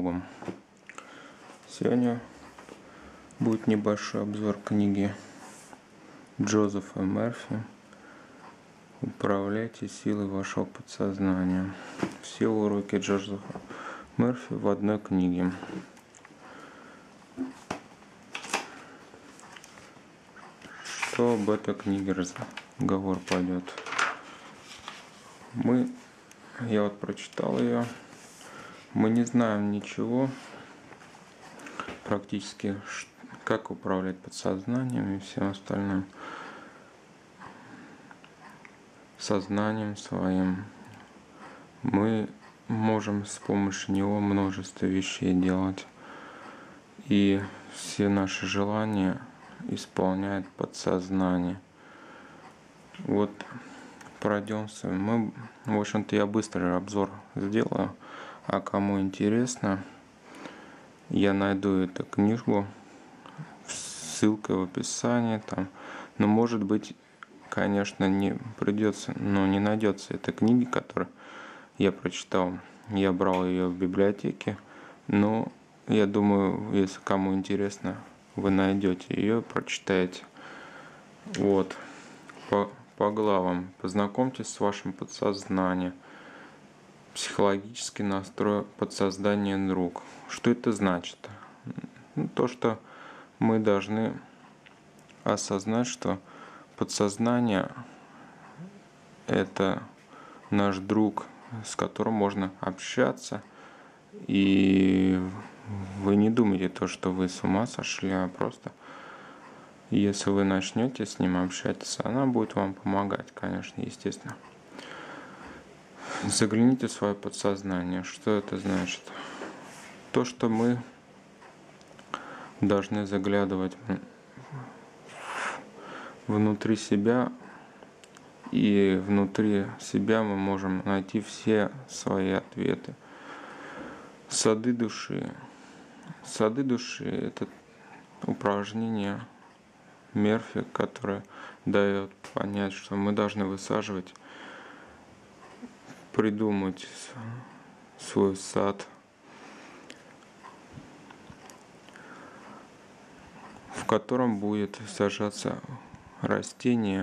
YouTube. Сегодня будет небольшой обзор книги Джозефа Мерфи «Управляйте силой вашего подсознания». Все уроки Джозефа Мерфи в одной книге. Что об этой книге разговор пойдет? Я прочитал ее. Мы не знаем ничего практически, как управлять подсознанием и всем остальным, сознанием своим. Мы можем с помощью него множество вещей делать, и все наши желания исполняет подсознание. Пройдемся. В общем-то, я быстрый обзор сделаю, а кому интересно, я найду эту книгу, ссылка в описании там. Но может быть, конечно, не найдется этой книги, которую я прочитал. Я брал ее в библиотеке, но я думаю, если кому интересно, вы найдете ее, прочитаете. По главам. Познакомьтесь с вашим подсознанием. Психологический настрой подсознания друг. Что это значит? То, что мы должны осознать, что подсознание – это наш друг, с которым можно общаться. И вы не думайте что вы с ума сошли, а просто если вы начнете с ним общаться, она будет вам помогать, конечно, естественно. Загляните в свое подсознание. Что это значит? То, что мы должны заглядывать внутри себя, и внутри себя мы можем найти все свои ответы. Сады души. Сады души – это упражнение Мерфи, которое дает понять, что мы должны высаживать, придумать свой сад, в котором будет сажаться растения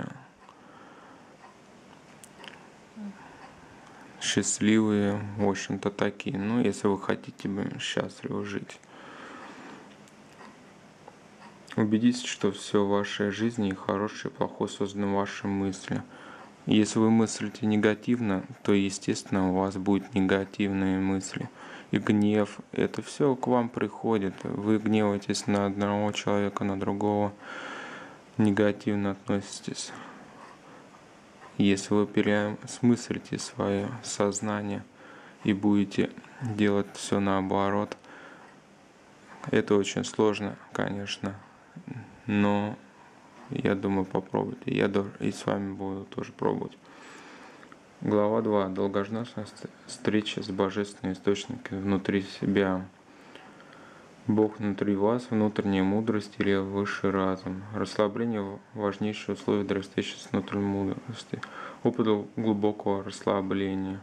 счастливые, в общем-то такие. Если вы хотите счастливо жить. Убедитесь, что все в вашей жизни, хорошее и плохое, создано ваши мысли. Если вы мыслите негативно, то, естественно, у вас будут негативные мысли. И гнев, это все к вам приходит. Вы гневаетесь на одного человека, на другого, негативно относитесь. Если вы переосмыслите свое сознание и будете делать все наоборот, это очень сложно, конечно, но я думаю, попробуйте. Я и с вами буду тоже пробовать. Глава 2. Долгожданная встреча с божественным источником внутри себя. Бог внутри вас, внутренняя мудрость или высший разум. Расслабление – важнейшее условие для встречи с внутренней мудростью. Опыт глубокого расслабления.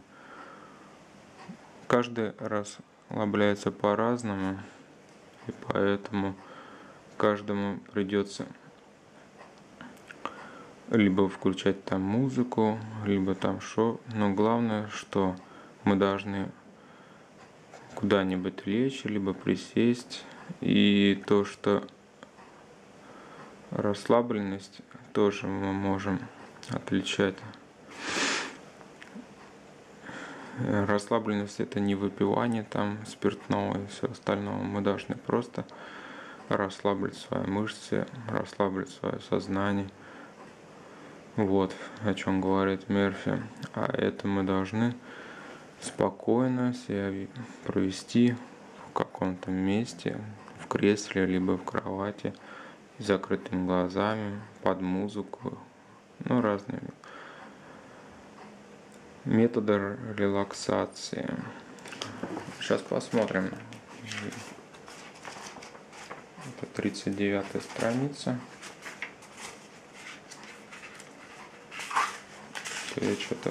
Каждый расслабляется по-разному, и поэтому каждому придется либо включать там музыку, либо там шоу. Но главное, что мы должны куда-нибудь лечь, либо присесть. И то, что расслабленность тоже мы можем отличать. Расслабленность – это не выпивание там спиртного и все остальное. Мы должны просто расслабить свои мышцы, расслабить свое сознание. О чем говорит Мерфи. А это мы должны спокойно себя провести в каком-то месте, в кресле, либо в кровати, с закрытыми глазами, под музыку, разные методы релаксации. Сейчас посмотрим. Это 39-я страница. Я что-то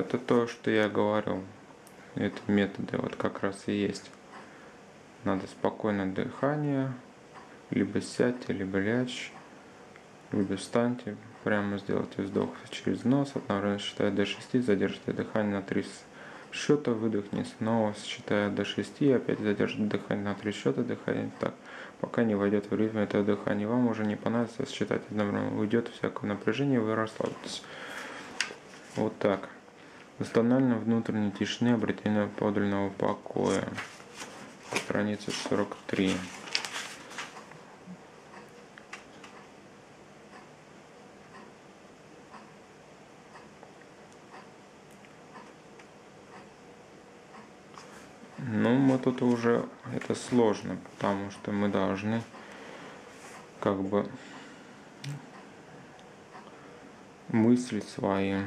это то, что я говорил. Это методы вот как раз и есть. Надо спокойное дыхание, либо сядьте, либо лячь, либо встаньте, прямо сделайте вдох через нос, одновременно считая до 6, задержите дыхание на 3 счета, выдохни снова, считая до 6, опять задержите дыхание на 3 счета, дыхание так, пока не войдет в ритм этого дыхания. Вам уже не понадобится считать одновременно, уйдет всякое напряжение, вы расслабитесь. Вот так. Восстановление внутренней тишины, обретение подлинного покоя. Страница 43. Ну, мы тут уже, это сложно, потому что мы должны как бы мысли свои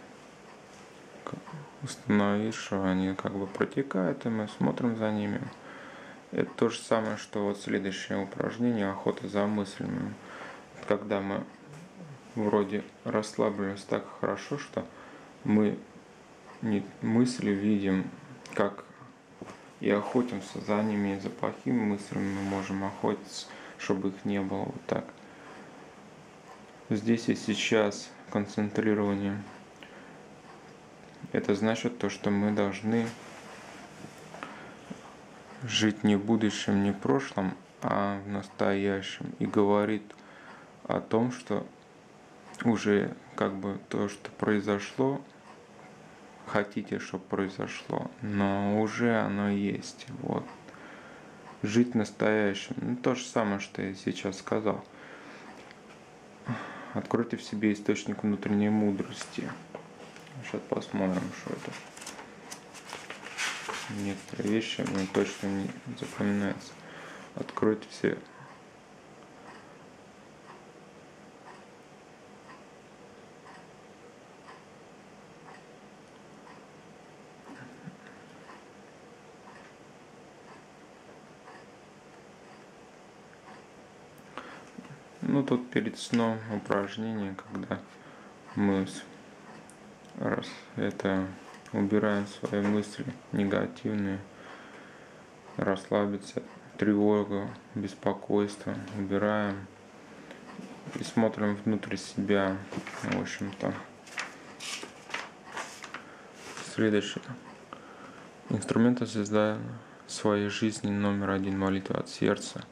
установить, что они как бы протекают, и мы смотрим за ними. Это то же самое, что вот следующее упражнение охота за мыслями. Когда мы вроде расслабились так хорошо, что мы не мысли видим, как и охотимся за ними, и за плохими мыслями мы можем охотиться, чтобы их не было. Вот так. Здесь и сейчас концентрирование. Это значит то, что мы должны жить не в будущем, не в прошлом, а в настоящем. И говорит о том, что уже как бы то, что произошло, хотите, чтобы произошло, но уже оно есть. Вот. Жить настоящим. Ну, то же самое, что я сейчас сказал. Откройте в себе источник внутренней мудрости. Сейчас посмотрим, что это. Некоторые вещи мне точно не запоминаются. Откройте все. Ну тут перед сном упражнение, когда мы убираем свои мысли негативные, расслабиться, тревогу, беспокойство, убираем и смотрим внутрь себя, в общем-то. Следующее. Инструменты создания своей жизни номер 1 молитва от сердца.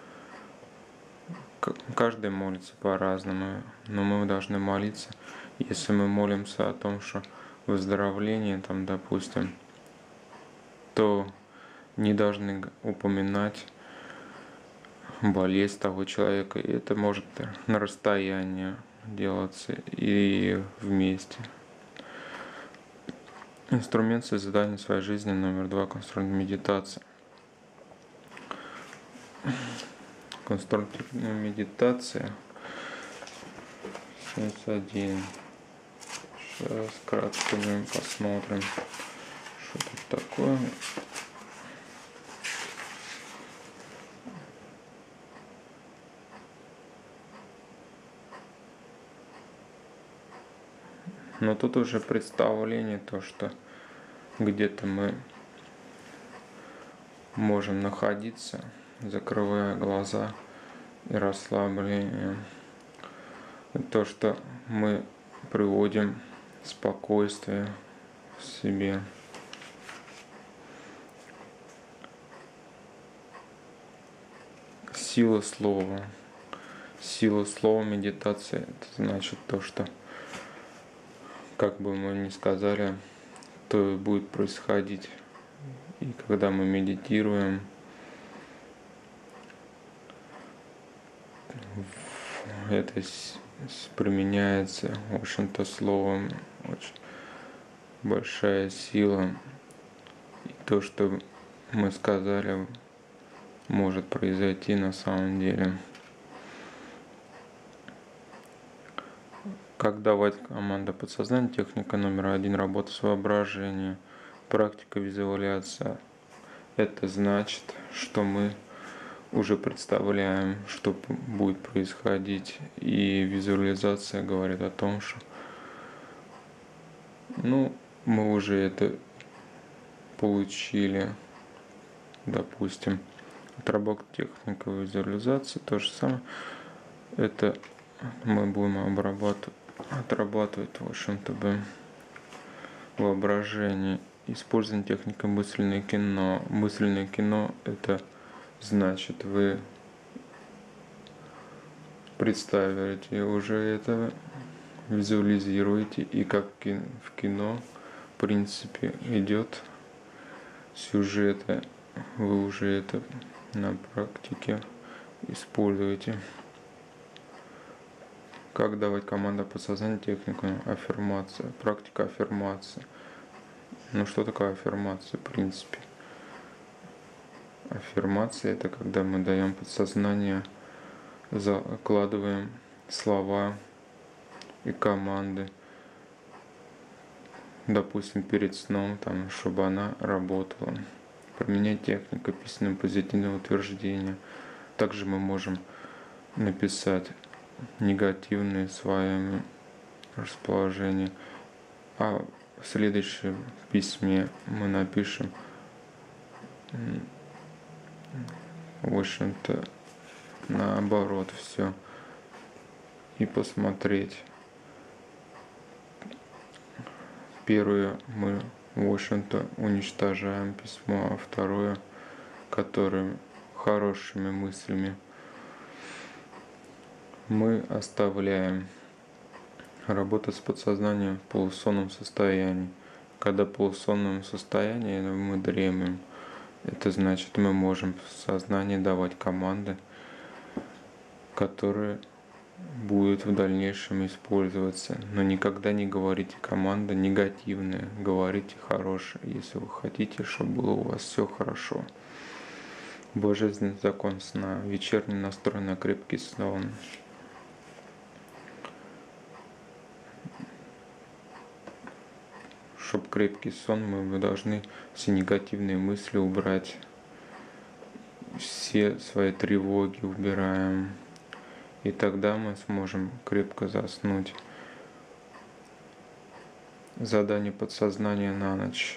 Каждый молится по-разному, но мы должны молиться. Если мы молимся о том, что выздоровление, там, допустим, то не должны упоминать болезнь того человека. И это может на расстоянии делаться и вместе. Инструмент создания своей жизни номер 2 конструктивная медитация. Конструктивная медитация. 71. Сейчас кратко мы посмотрим, что тут такое. Но тут уже представление, то, что где-то мы можем находиться, закрывая глаза и расслабление. То, что мы приводим спокойствие в себе. Сила слова. Сила слова медитации. Это значит то, что как бы мы ни сказали, то будет происходить. И когда мы медитируем, это применяется, в общем-то, словом очень большая сила. И то, что мы сказали, может произойти на самом деле. Как давать команда подсознания, техника номер 1, работа с воображением, практика визуализации. Это значит, что мы уже представляем, что будет происходить, и визуализация говорит о том, что мы уже это получили, допустим, отработка техника визуализации, то же самое. Это мы будем отрабатывать, в общем-то, воображение. Использование техники мысленное кино. Мысленное кино – это значит, вы представляете уже это, визуализируете, и как в кино, в принципе, идет сюжеты, вы уже это на практике используете. Как давать команду подсознанию технику аффирмация, практика аффирмации. Ну что такое аффирмация, в принципе? Аффирмация – это когда мы даем подсознание, закладываем слова и команды, допустим, перед сном, там, чтобы она работала. Применять технику письменного позитивного утверждения. Также мы можем написать негативные своими расположения, а в следующем письме мы напишем, в общем-то, наоборот все, и посмотреть. Первое мы, в общем-то, уничтожаем письмо, а второе, которое хорошими мыслями мы оставляем. Работа с подсознанием в полусонном состоянии. Когда в полусонном состоянии мы дремлем, это значит, мы можем в сознании давать команды, которые будут в дальнейшем использоваться. Но никогда не говорите команды негативные, говорите хорошие, если вы хотите, чтобы было у вас все хорошо. Божественный закон сна. Вечерний настрой на крепкий сон. Чтобы крепкий сон, мы должны все негативные мысли убрать, все свои тревоги убираем, и тогда мы сможем крепко заснуть. Задание подсознания на ночь.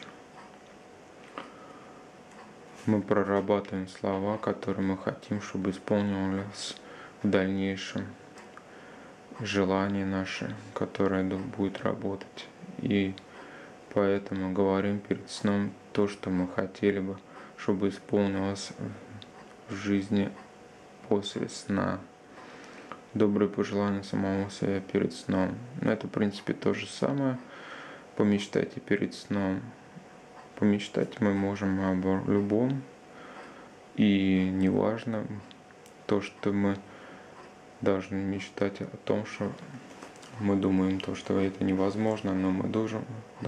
Мы прорабатываем слова, которые мы хотим, чтобы исполнилось в дальнейшем. Желание наше, которое будет работать. И поэтому говорим перед сном то, что мы хотели бы, чтобы исполнилось в жизни после сна. Добрые пожелания самому себе перед сном. Это, в принципе, то же самое. Помечтайте перед сном. Помечтать мы можем об любом. И неважно то, что мы должны мечтать о том, что мы думаем, то, что это невозможно, но мы должны.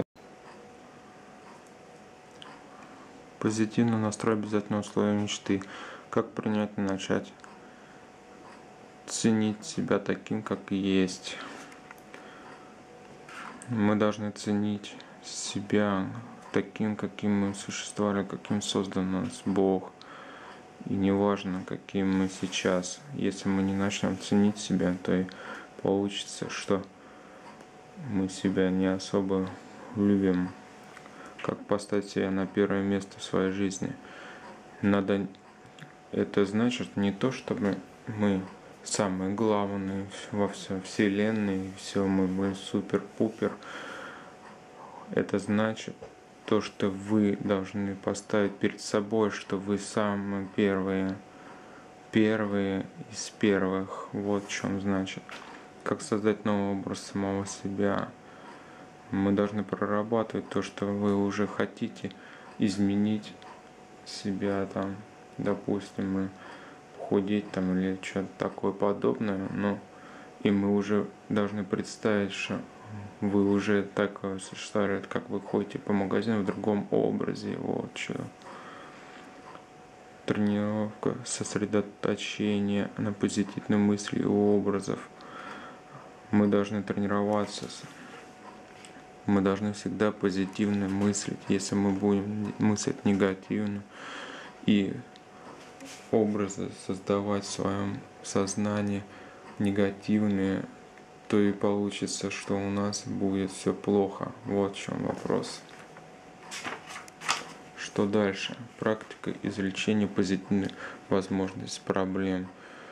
Позитивный настрой — обязательное условие мечты. Как принять и начать ценить себя таким, как есть. Мы должны ценить себя таким, каким мы существовали, каким создан нас Бог. И неважно, каким мы сейчас. Если мы не начнем ценить себя, то и получится, что мы себя не особо любим. Как поставить себя на первое место в своей жизни. Надо, это значит не то, чтобы мы самые главные во всей вселенной, все мы супер-пупер. Это значит то, что вы должны поставить перед собой, что вы самые первые из первых. Вот в чем значит. Как создать новый образ самого себя. Мы должны прорабатывать то, что вы уже хотите изменить себя, там, допустим, мы худеть там или что-то такое подобное, но и мы уже должны представить, что вы уже так существуете, как вы ходите по магазину в другом образе, вот что. Тренировка, сосредоточение на позитивной мысли и образов. Мы должны тренироваться. Мы должны всегда позитивно мыслить. Если мы будем мыслить негативно и образы создавать в своем сознании негативные, то и получится, что у нас будет все плохо. Вот в чем вопрос. Что дальше? Практика излечения позитивных возможностей проблем.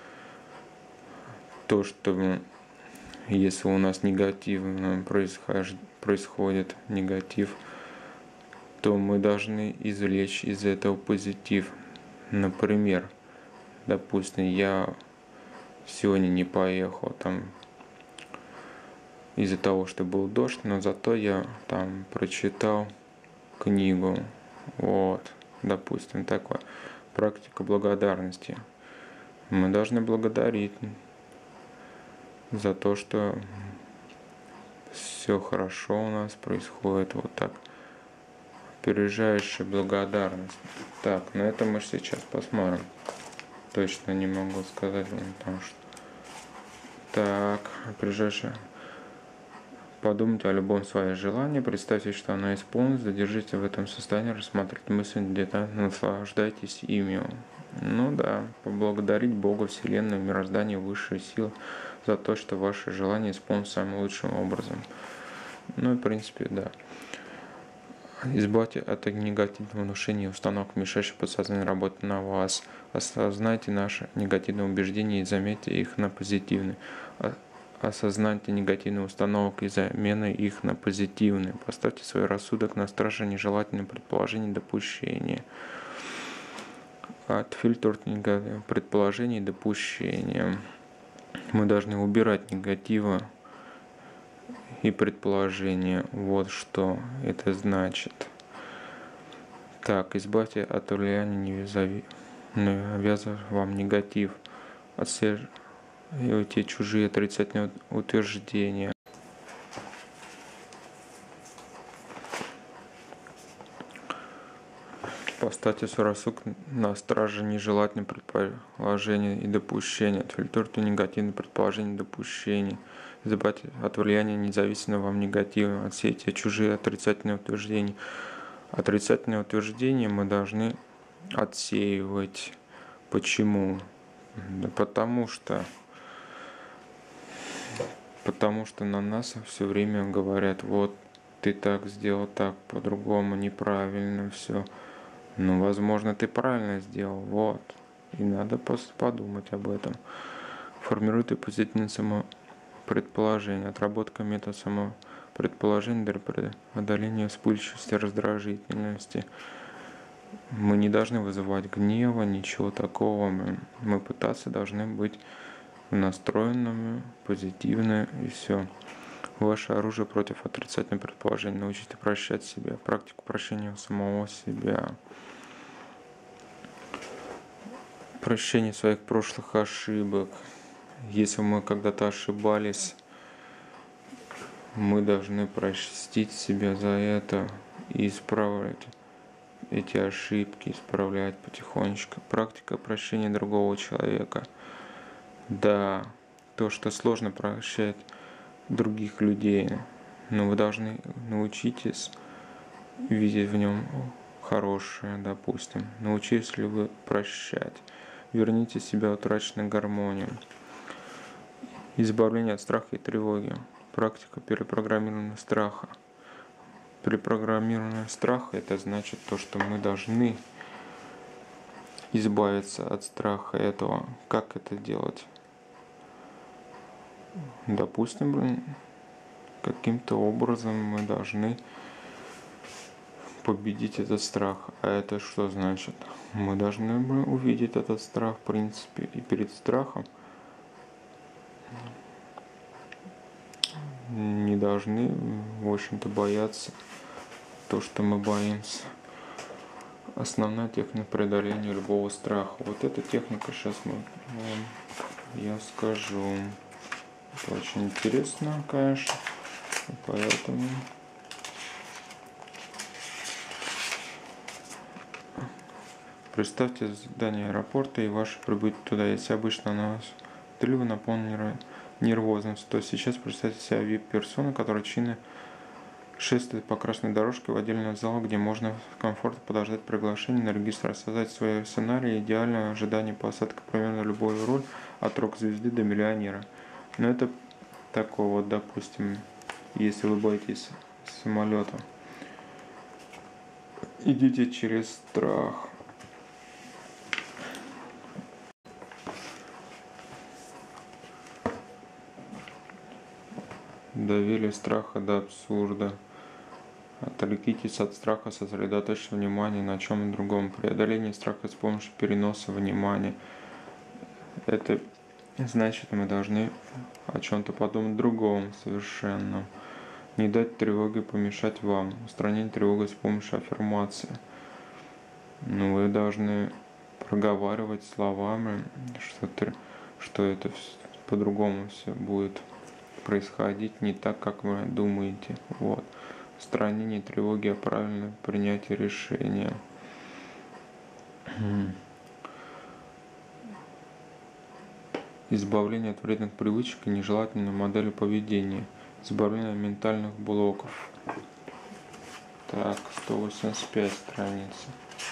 То, что если у нас негативно происходит негатив, то мы должны извлечь из этого позитив. Например, допустим, я сегодня не поехал там из-за того, что был дождь, но зато я там прочитал книгу. Вот, допустим, такое. Практика благодарности. Мы должны благодарить за то, что все хорошо у нас происходит. Вот так. Опережающая благодарность. Так, на это мы сейчас посмотрим. Точно не могу сказать вам там что. Так, опережающая. Подумайте о любом своем желании, представьте, что оно исполнится, задержите в этом состоянии, рассмотрите мысли где-то, наслаждайтесь ими. Ну да, поблагодарить Бога, Вселенную, мироздание, высшие силы за то, что ваше желание исполнится самым лучшим образом. Ну и в принципе, да. Избавьте от негативного внушения и установок, мешающих подсознанию работать на вас. Осознайте наши негативные убеждения и заметьте их на позитивные. Осознайте негативные установки и замены их на позитивные. Поставьте свой рассудок на страже нежелательных предположений и допущения. Отфильтруйте негативные предположения и допущения. Мы должны убирать негатива и предположения. Вот что это значит. Так, избавьте от влияния навязывая вам негатив. Отсеивайте чужие отрицательные утверждения. Поставьте свой рассудок на страже нежелательных предположений и допущений. Отфильтруйте негативные предположения и допущения. Избавьте от влияния независимого вам негатива. Отсейте чужие отрицательные утверждения. Отрицательные утверждения мы должны отсеивать. Почему? Да потому что на нас все время говорят, вот ты так сделал, так по-другому, неправильно все. Ну, возможно, ты правильно сделал, вот. И надо подумать об этом. Формируйте позитивное самопредположение. Отработка метода самопредположения для преодоления вспыльчивости, раздражительности. Мы не должны вызывать гнева, ничего такого. Мы пытаться должны быть настроенными, позитивными и все. Ваше оружие против отрицательных предположений. Научите прощать себя. Практику прощения самого себя. Прощение своих прошлых ошибок. Если мы когда-то ошибались, мы должны простить себя за это и исправлять эти ошибки, исправлять потихонечку. Практика прощения другого человека. Да, то, что сложно прощать других людей, но вы должны научитесь видеть в нем хорошее, допустим. Научились ли вы прощать? Верните себя в утраченную гармонию. Избавление от страха и тревоги. Практика перепрограммирования страха. Перепрограммирование страха — это значит то, что мы должны избавиться от страха этого. Как это делать? Допустим, каким-то образом мы должны победить этот страх. А это что значит? Мы должны увидеть этот страх, в принципе, и перед страхом не должны, в общем-то, бояться то, что мы боимся. Основная техника преодоления любого страха. Вот эта техника сейчас я скажу. Это очень интересно, конечно, поэтому представьте здание аэропорта и ваше прибытие туда. Если обычно на вас вы наполнены нервозностью, то сейчас представьте себя VIP-персону, которая чинно шествует по красной дорожке в отдельный зал, где можно комфортно подождать приглашение на регистр, создать свои сценарии, идеальное ожидание посадки, примерно любую роль от рок-звезды до миллионера. Но это такой вот, допустим, если вы боитесь самолета, идите через страх. Довели страха до абсурда. Отвлекитесь от страха, сосредоточьте внимание на чем-то другом. Преодоление страха с помощью переноса внимания. Это значит, мы должны о чем-то подумать другом совершенно. Не дать тревоге помешать вам. Устранить тревогу с помощью аффирмации. Но вы должны проговаривать словами, что это по-другому все будет происходить, не так, как вы думаете. Вот. Устранение тревоги о правильном принятии решения. Избавление от вредных привычек и нежелательной модели поведения. Избавление от ментальных блоков. Так, 185 страница.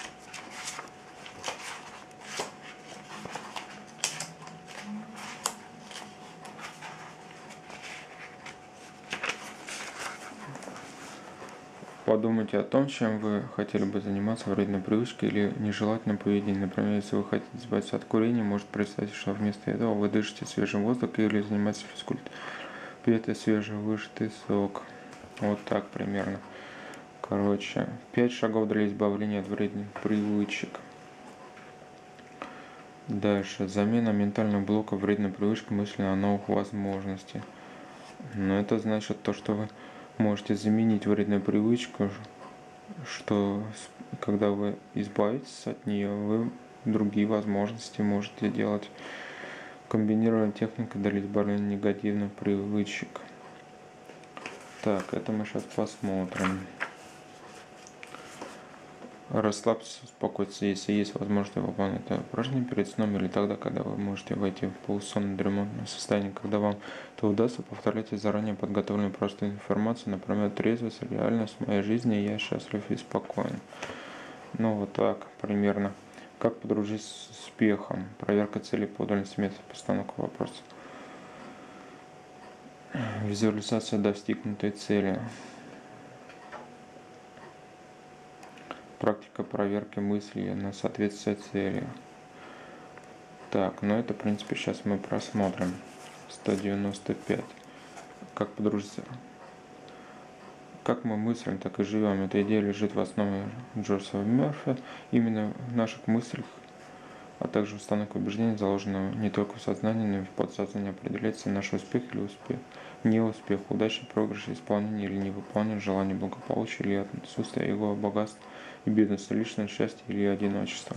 Подумайте о том, чем вы хотели бы заниматься, вредной привычкой или нежелательным поведением. Например, если вы хотите избавиться от курения, может представить, что вместо этого вы дышите свежим воздухом или занимаетесь физкультурой. Пьете свежевыжатый сок. Вот так примерно. Короче, 5 шагов для избавления от вредных привычек. Дальше. Замена ментальных блоков вредной привычкой мысли о новых возможностях. Но это значит то, что вы можете заменить вредную привычку, что когда вы избавитесь от нее, вы другие возможности можете делать. Комбинированная техника для избавления от негативных привычек. Так, это мы сейчас посмотрим. Расслабьтесь, успокойтесь, если есть возможность выполнять это упражнение перед сном или тогда, когда вы можете войти в полусонное дремотное состояние. Когда вам это удастся, повторяйте заранее подготовленную простую информацию, например, трезвость, реальность моей жизни, я счастлив и спокоен. Ну вот так примерно. Как подружиться с успехом? Проверка целей по удальности, метод постановки вопросов. Визуализация достигнутой цели. Практика проверки мыслей на соответствие цели. Так, ну это, в принципе, сейчас мы просмотрим. 195. Как подружиться? Как мы мыслим, так и живем. Эта идея лежит в основе Джозефа Мерфи. Именно в наших мыслях, а также установка убеждений, заложенного не только в сознании, но и в подсознании, определяется наш успех или успех, неуспех, удача, проигрыш, исполнение или невыполнение, желание благополучия или отсутствие его богатства и бедности, личное счастье или одиночество.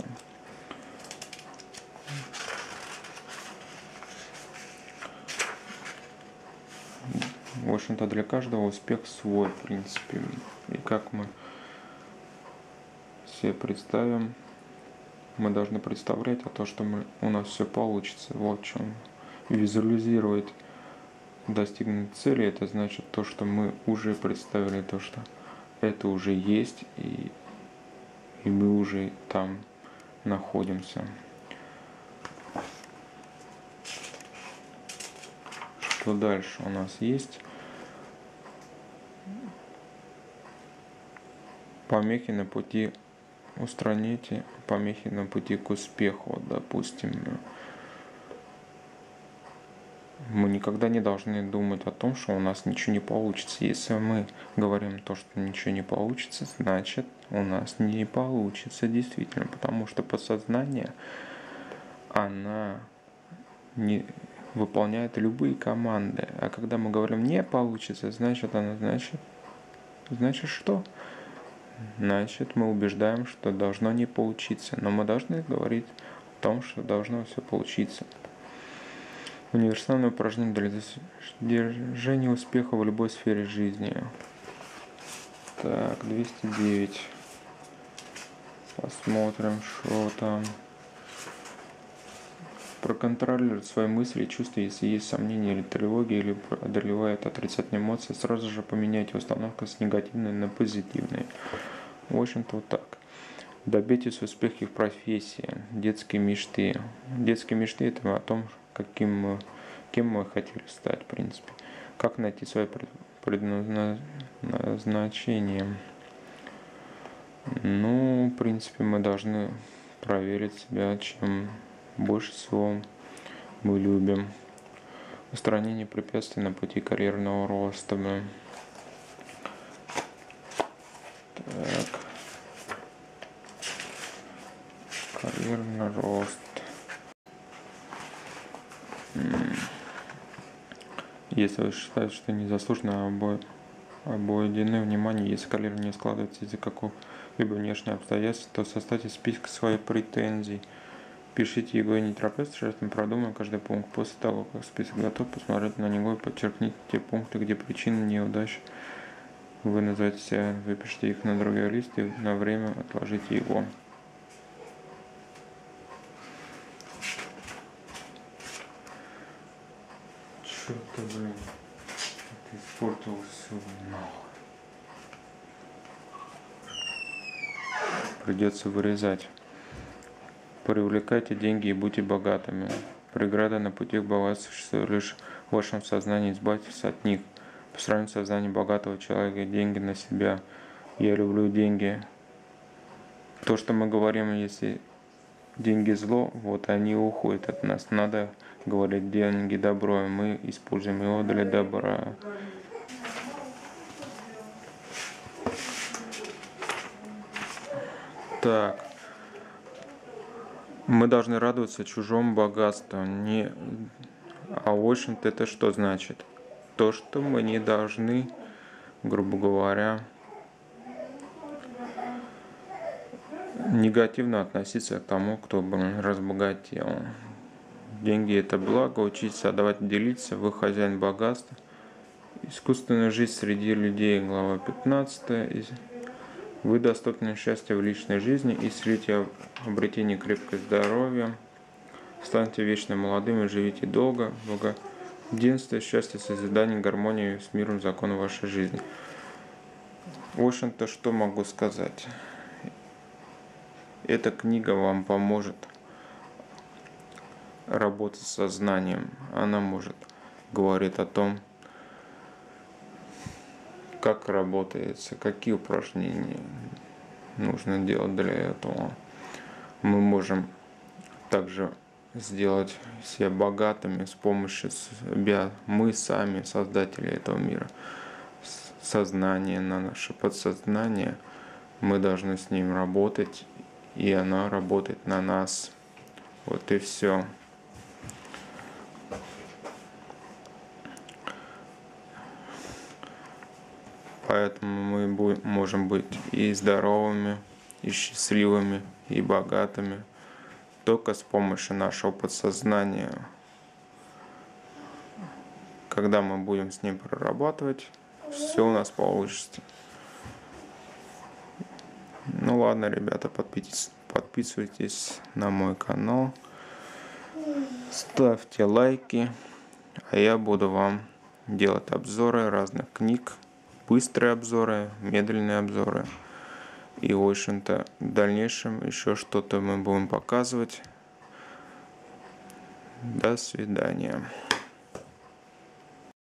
В общем-то, для каждого успех свой, в принципе. И как мы себе представим, мы должны представлять о том, что у нас все получится. Вот в чем. Визуализировать достигнуть цели, это значит то, что мы уже представили то, что это уже есть, и мы уже там находимся. Что дальше у нас есть? Помехи на пути, устраните помехи на пути к успеху. Допустим, мы никогда не должны думать о том, что у нас ничего не получится. Если мы говорим то, что ничего не получится, значит у нас не получится действительно, потому что подсознание, она не выполняет любые команды. А когда мы говорим не получится, значит что? Значит, мы убеждаем, что должно не получиться. Но мы должны говорить о том, что должно все получиться. Универсальное упражнение для достижения успеха в любой сфере жизни. Так, 209. Посмотрим, что там. Проконтролировать свои мысли и чувства, если есть сомнения или тревоги, или одолевает отрицательные эмоции, сразу же поменяйте установку с негативной на позитивной. В общем-то, вот так. Добейтесь успеха в профессии, детские мечты. Детские мечты – это о том, кем кем мы хотели стать, в принципе. Как найти свое предназначение? Ну, в принципе, мы должны проверить себя, чем больше всего мы любим. Устранение препятствий на пути карьерного роста. Так. Карьерный рост. Если вы считаете, что незаслуженно обойдены внимание, если карьера не складывается из-за какого-либо внешнего обстоятельства, то составьте список своих претензий. Пишите его не торопясь, тщательно продумаем каждый пункт. После того, как список готов, посмотрите на него и подчеркните те пункты, где причины неудач. Вы назовете себя, выпишите их на другой лист и на время отложите его. Что-то, блин, это испортил все нахуй. Придется вырезать. Привлекайте деньги и будьте богатыми. Преграда на пути к богатству существует лишь в вашем сознании, избавьтесь от них. По сравнению с сознанием богатого человека, деньги на себя. Я люблю деньги. То, что мы говорим, если деньги зло, вот они уходят от нас. Надо говорить деньги добро, и мы используем его для добра. Так. Мы должны радоваться чужому богатству. А в общем-то это что значит? То, что мы не должны, грубо говоря, негативно относиться к тому, кто разбогател. Деньги – это благо, учиться отдавать, делиться, вы хозяин богатства. Искусственная жизнь среди людей, глава 15. Вы доступны счастья в личной жизни, исцелите обретение крепкого здоровья, станьте вечно молодыми, живите долго, благоденствие, счастье, созидание, гармонию с миром, законом вашей жизни. В общем-то, что могу сказать? Эта книга вам поможет работать с сознанием. Она говорит о том, как работается, какие упражнения нужно делать для этого. Мы можем также сделать себя богатыми с помощью себя. Мы сами создатели этого мира. Сознание, на наше подсознание, мы должны с ним работать, и оно работает на нас. Вот и все. Поэтому мы можем быть и здоровыми, и счастливыми, и богатыми только с помощью нашего подсознания. Когда мы будем с ним прорабатывать, все у нас получится. Ну ладно, ребята, подписывайтесь на мой канал, ставьте лайки, а я буду вам делать обзоры разных книг. Быстрые обзоры, медленные обзоры. И, в общем-то, в дальнейшем еще что-то мы будем показывать. До свидания.